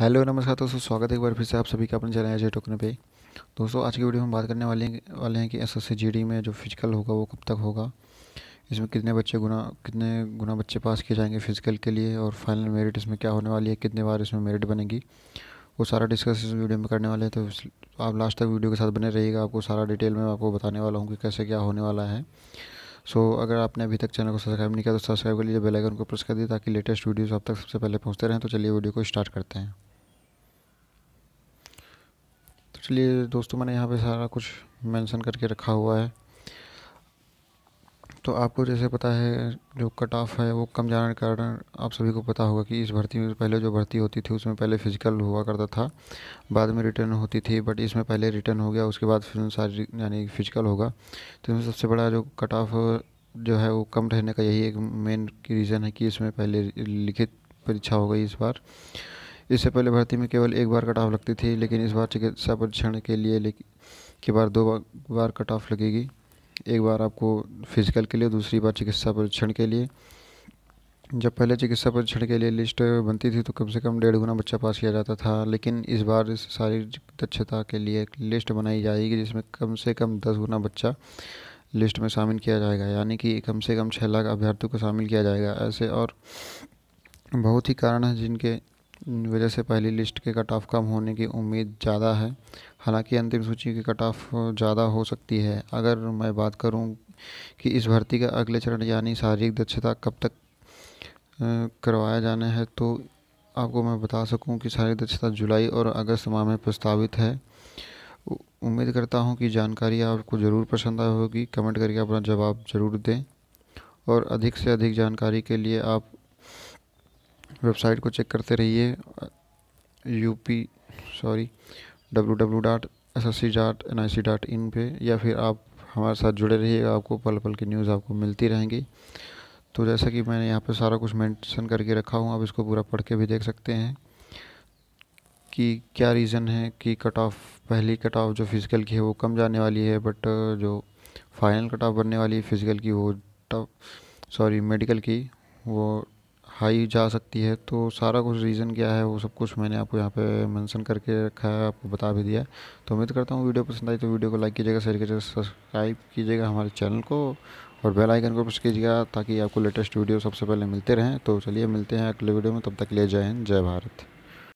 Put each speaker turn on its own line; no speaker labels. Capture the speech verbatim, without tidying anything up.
Hello नमस्कार दोस्तों, स्वागत है एक बार फिर से आप सभी का अपने चैनल अजय टोकने पे। दोस्तों आज की वीडियो में बात करने वाले हैं वाले हैं कि एसएससी जीडी में जो फिजिकल होगा वो कब तक होगा, इसमें कितने बच्चे गुना कितने गुना बच्चे पास किए जाएंगे फिजिकल के लिए, और फाइनल मेरिट इसमें क्या होने वाली है, कितने बार इसमें मेरिट बनेगी, वो सारा डिस्कस इस वीडियो में करने वाले हैं। तो इस- आप लास्ट तक वीडियो के साथ बने रहिएगा, आपको सारा डिटेल में आपको बताने वाला हूँ कि कैसे क्या होने वाला है। सो अगर आपने अभी तक चैनल को सब्सक्राइब नहीं किया तो सब्सक्राइब कर लीजिए, बेल आइकन को प्रेस कर दीजिए ताकि लेटेस्ट वीडियोस आप तक सबसे पहले पहुँचते रहें। तो चलिए वीडियो को स्टार्ट करते हैं। तो चलिए दोस्तों, मैंने यहाँ पे सारा कुछ मेंशन करके रखा हुआ है। तो आपको जैसे पता है जो कट ऑफ है वो कम जाने के कारण आप सभी को पता होगा कि इस भर्ती में पहले जो भर्ती होती थी उसमें पहले फिजिकल हुआ करता था, बाद में रिटर्न होती थी। बट इसमें पहले रिटर्न हो गया, उसके बाद फिर सारी यानी फिजिकल होगा। तो इसमें सबसे बड़ा जो कट ऑफ जो है वो कम रहने का यही एक मेन की रीज़न है कि इसमें पहले लिखित परीक्षा हो गई इस बार। इससे पहले भर्ती में केवल एक बार कट ऑफ लगती थी, लेकिन इस बार चिकित्सा परीक्षण के लिए लेकिन के बार दो बार, बार कट ऑफ लगेगी। एक बार आपको फिजिकल के लिए, दूसरी बार चिकित्सा परीक्षण के लिए। जब पहले चिकित्सा परीक्षण के लिए लिस्ट बनती थी तो कम से कम डेढ़ गुना बच्चा पास किया जाता था, लेकिन इस बार इस शारीरिक दक्षता के लिए एक लिस्ट बनाई जाएगी जिसमें कम से कम दस गुना बच्चा लिस्ट में शामिल किया जाएगा, यानी कि कम से कम छः लाख अभ्यर्थियों को शामिल किया जाएगा। ऐसे और बहुत ही कारण हैं जिनके वजह से पहली लिस्ट के कट ऑफ कम होने की उम्मीद ज़्यादा है। हालांकि अंतिम सूची की कट ऑफ ज़्यादा हो सकती है। अगर मैं बात करूं कि इस भर्ती का अगले चरण यानी शारीरिक दक्षता कब तक अ, करवाया जाना है, तो आपको मैं बता सकूं कि शारीरिक दक्षता जुलाई और अगस्त माह में प्रस्तावित है। उ- उम्मीद करता हूं कि जानकारी आपको ज़रूर पसंद आई होगी। कमेंट करके अपना जवाब ज़रूर दें, और अधिक से अधिक जानकारी के लिए आप वेबसाइट को चेक करते रहिए, UP sorry W W dot S S C dot N I C dot in पे, या फिर आप हमारे साथ जुड़े रहिएगा, आपको पल पल की न्यूज़ आपको मिलती रहेंगी। तो जैसा कि मैंने यहाँ पे सारा कुछ मेंशन करके रखा हूँ, आप इसको पूरा पढ़ के भी देख सकते हैं कि क्या रीज़न है कि कट ऑफ, पहली कट ऑफ जो फिज़िकल की है वो कम जाने वाली है, बट जो फाइनल कट ऑफ बनने वाली है फिज़िकल की वो टफ सॉरी मेडिकल की वो हाई जा सकती है। तो सारा कुछ रीज़न क्या है वो सब कुछ मैंने आपको यहाँ पे मेंशन करके रखा है, आपको बता भी दिया है। तो उम्मीद करता हूँ वीडियो पसंद आई तो वीडियो को लाइक कीजिएगा, शेयर कीजिएगा, सब्सक्राइब कीजिएगा हमारे चैनल को, और बेल आइकन को प्रेस कीजिएगा ताकि आपको लेटेस्ट वीडियो सबसे पहले मिलते रहें। तो चलिए मिलते हैं अगले वीडियो में, तब तक के लिए जय हिंद जय भारत।